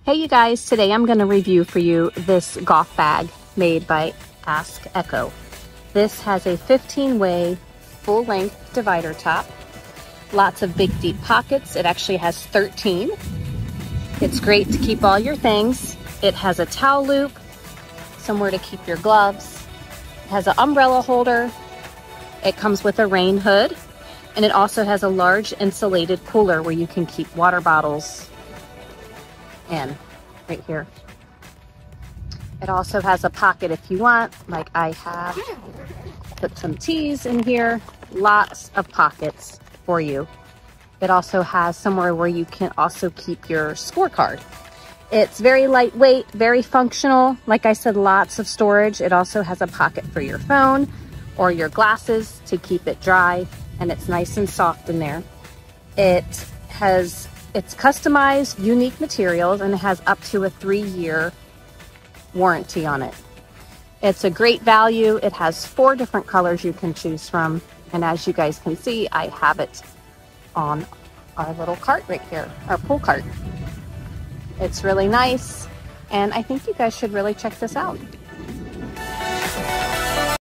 Hey you guys, today I'm going to review for you this golf bag made by Askecho. This has a 15-way full-length divider top, lots of big deep pockets. It actually has 13. It's great to keep all your things. It has a towel loop, somewhere to keep your gloves. It has an umbrella holder. It comes with a rain hood, and it also has a large insulated cooler where you can keep water bottles in right here. It also has a pocket if you want, like I have. Put some teas in here. Lots of pockets for you. It also has somewhere where you can also keep your scorecard. It's very lightweight, very functional. Like I said, lots of storage. It also has a pocket for your phone or your glasses to keep it dry, and it's nice and soft in there. It's customized, unique materials, and it has up to a 3-year warranty on it. It's a great value. It has 4 different colors you can choose from. And as you guys can see, I have it on our little cart right here, our pull cart. It's really nice, and I think you guys should really check this out.